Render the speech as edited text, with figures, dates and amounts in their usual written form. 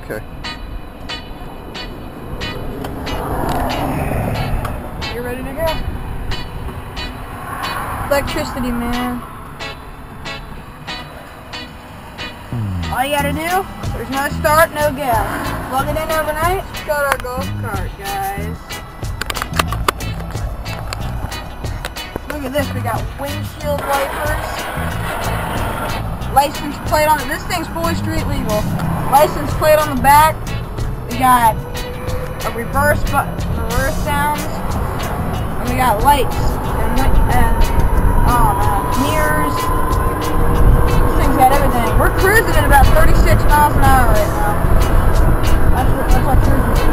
Okay. You ready to go? Electricity, man. All you gotta do, there's no start, no gas. Plug it in overnight, start our golf cart, guys. Look at this, we got windshield wipers. License plate on it. This thing's fully street legal. License plate on the back. We got a reverse sounds. And we got lights and mirrors. This thing's got everything. We're cruising at about 36 miles an hour right now. That's what cruising is.